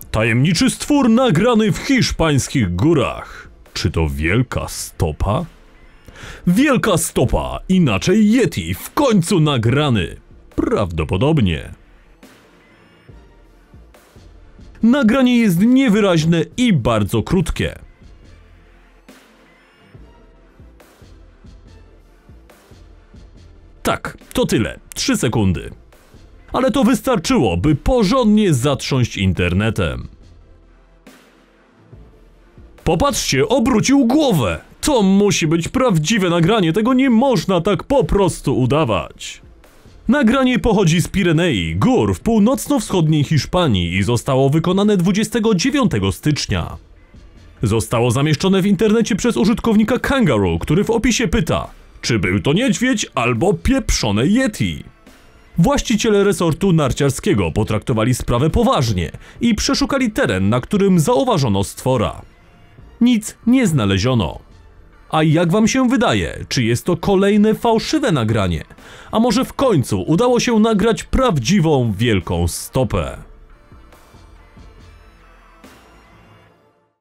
Tajemniczy stwór nagrany w hiszpańskich górach. Czy to wielka stopa? Wielka stopa, inaczej Yeti, w końcu nagrany. Prawdopodobnie. Nagranie jest niewyraźne i bardzo krótkie. Tak, to tyle. 3 sekundy. Ale to wystarczyło, by porządnie zatrząść internetem. Popatrzcie, obrócił głowę! To musi być prawdziwe nagranie, tego nie można tak po prostu udawać. Nagranie pochodzi z Pirenei, gór w północno-wschodniej Hiszpanii i zostało wykonane 29 stycznia. Zostało zamieszczone w internecie przez użytkownika Kangaroo, który w opisie pyta, czy był to niedźwiedź albo pieprzone Yeti. Właściciele resortu narciarskiego potraktowali sprawę poważnie i przeszukali teren, na którym zauważono stwora. Nic nie znaleziono. A jak wam się wydaje, czy jest to kolejne fałszywe nagranie? A może w końcu udało się nagrać prawdziwą wielką stopę?